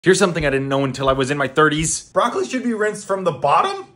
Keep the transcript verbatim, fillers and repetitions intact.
Here's something I didn't know until I was in my thirties. Broccoli should be rinsed from the bottom?